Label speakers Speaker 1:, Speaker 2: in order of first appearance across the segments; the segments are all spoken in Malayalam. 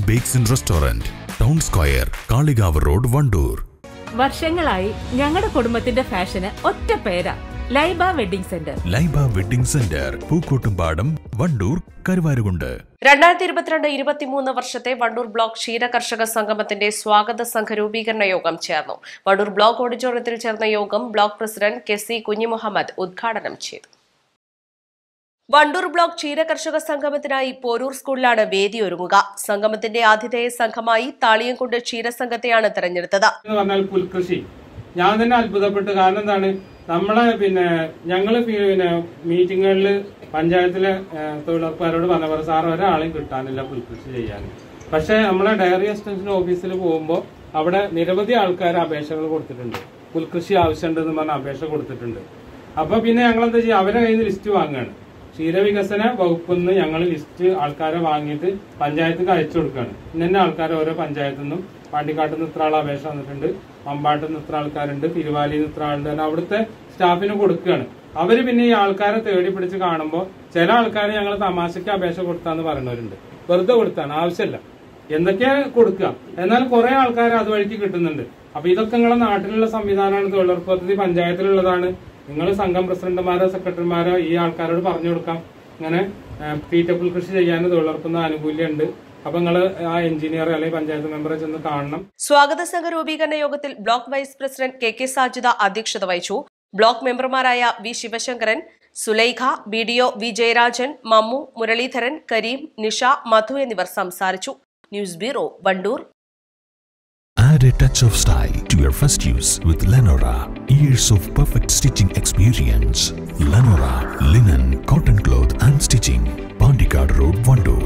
Speaker 1: Bakes and Restaurant, Town Square, Kaligav Road, Wandoor.
Speaker 2: വർഷങ്ങളായി ഞങ്ങളുടെ കുടുംബത്തിന്റെ ഫാഷന് ഒറ്റ പേരാ Laiba wedding centre.
Speaker 1: Laiba wedding centre, Pookkottumpadam, Wandoor, Karuvarakundu.
Speaker 3: 2022-23 വർഷത്തെ വണ്ടൂർ ബ്ലോക്ക് ക്ഷീര കർഷക സംഗമത്തിന്റെ സ്വാഗത സംഘ രൂപീകരണ യോഗം ചേർന്നു. വണ്ടൂർ ബ്ലോക്ക് ഓഡിറ്റോറിയത്തിൽ ചേർന്ന യോഗം ബ്ലോക്ക് പ്രസിഡന്റ് കെ.സി. കുഞ്ഞിമുഹമ്മദ് ഉദ്ഘാടനം ചെയ്തു. വണ്ടൂർ ബ്ലോക്ക് ക്ഷീര കർഷക സംഗമത്തിനായി പോരൂർ സ്കൂളിലാണ് വേദി ഒരുങ്ങുക. സംഗമത്തിന്റെ ആതിഥേയ സംഘമായി താളിയംകുണ്ട് ക്ഷീരസംഘത്തെയാണ് തെരഞ്ഞെടുത്തത്.
Speaker 4: ഞാൻ തന്നെ അത്ഭുതപ്പെട്ടു. കാരണം എന്താണ്, നമ്മളെ ഞങ്ങള് മീറ്റിങ്ങുകളിൽ പഞ്ചായത്തിലെ തൊഴിലുറപ്പുകാരോട് പറഞ്ഞ പോലെ സാർ ഒരാളെയും കിട്ടാനില്ല പുൽകൃഷി ചെയ്യാൻ. പക്ഷെ നമ്മളെ ഡയറി എക്സ്റ്റൻഷൻ ഓഫീസിൽ പോകുമ്പോൾ അവിടെ നിരവധി ആൾക്കാർ അപേക്ഷകൾ കൊടുത്തിട്ടുണ്ട്. പുൽകൃഷി ആവശ്യമുണ്ടെന്ന് പറഞ്ഞ അപേക്ഷ കൊടുത്തിട്ടുണ്ട്. അപ്പൊ പിന്നെ ഞങ്ങൾ എന്താ ചെയ്യുക, അവരെ കയ്യിൽ നിന്ന് ലിസ്റ്റ് വാങ്ങുകയാണ്. ക്ഷീരവികസന വകുപ്പിൽ നിന്ന് ഞങ്ങൾ ലിസ്റ്റ് ആൾക്കാരെ വാങ്ങിയിട്ട് പഞ്ചായത്തിന് അയച്ചു കൊടുക്കുകയാണ്. ഇന്ന ആൾക്കാർ ഓരോ പഞ്ചായത്തിൽ നിന്നും, പാണ്ടിക്കാട്ടിൽ നിന്ന് ഇത്ര ആൾ അപേക്ഷ വന്നിട്ടുണ്ട്, മമ്പാട്ടിൽ നിന്ന് ഇത്ര ആൾക്കാരുണ്ട്, തിരുവാലിയിൽ നിന്ന് ഇത്ര ആളുണ്ട്, അവിടുത്തെ സ്റ്റാഫിന് കൊടുക്കുകയാണ്. അവര് പിന്നെ ഈ ആൾക്കാരെ തേടി പിടിച്ച് കാണുമ്പോൾ ചില ആൾക്കാർ ഞങ്ങൾ തമാശയ്ക്ക് അപേക്ഷ കൊടുത്താന്ന് പറയുന്നവരുണ്ട്. വെറുതെ കൊടുത്താണ്, ആവശ്യമില്ല, എന്തൊക്കെയാ കൊടുക്കുക. എന്നാൽ കുറെ ആൾക്കാർ അതുവഴിക്ക് കിട്ടുന്നുണ്ട്. അപ്പൊ ഇതൊക്കെ നിങ്ങളുടെ നാട്ടിലുള്ള സംവിധാനമാണ്, തൊഴിലുറപ്പ് പദ്ധതി പഞ്ചായത്തിലുള്ളതാണ്. നിങ്ങൾ സംഘം പ്രസിഡന്റുമാരോ സെക്രട്ടറിമാരോ ഈ ആൾക്കാരോട് പറഞ്ഞു കൊടുക്കാം, ഇങ്ങനെ തീറ്റപ്പുൽ കൃഷി ചെയ്യാൻ തൊഴിലുറപ്പുന്ന ആനുകൂല്യമുണ്ട്. അപ്പൊ നിങ്ങള് ആ എഞ്ചിനീയർ അല്ലെങ്കിൽ പഞ്ചായത്ത് മെമ്പറെ ചെന്ന് കാണണം.
Speaker 3: സ്വാഗത സംഘ രൂപീകരണ യോഗത്തിൽ block vice president K K. Sajida അധ്യക്ഷത വഹിച്ചു. ബ്ലോക്ക് മെമ്പർമാരായ V. Sivasankaran, Sulaikha, BDO V. Jayarajan, Mammu, Muraleedharan, Kareem, Nisha, Madhu എന്നിവർ സംസാരിച്ചു. News bureau, Wandoor.
Speaker 1: Add a touch of style to your first use with Lenora. Years of perfect stitching experience. Lenora, linen, cotton cloth and stitching. Pandikad Road, Wandoor.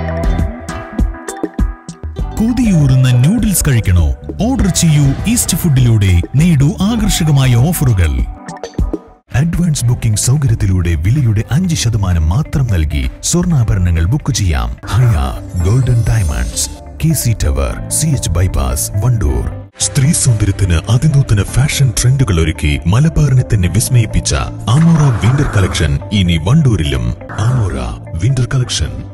Speaker 1: കൊതിയൂറുന്ന നൂഡിൽസ് കഴിക്കണോ? ഓർഡർ ചെയ്യൂ ഈസ്റ്റ് ഫുഡിലൂടെ, നേടൂ ആകർഷകമായ ഓഫറുകൾ. അഡ്വാൻസ് ബുക്കിംഗ് സൗകര്യത്തിലൂടെ വിലയുടെ 5% മാത്രം നൽകി സ്വർണ്ണാഭരണങ്ങൾ ബുക്ക് ചെയ്യാം. Haya golden diamonds, KC tower, CH bypass, Wandoor. സ്ത്രീ സൗന്ദര്യത്തിന് അതിനൂതന ഫാഷൻ ട്രെൻഡുകൾ ഒരുക്കി മലബാറിനെ തന്നെ വിസ്മയിപ്പിച്ച ആമോറ വിന്റർ കളക്ഷൻ ഇനി വണ്ടൂരിലും. Amora winter collection.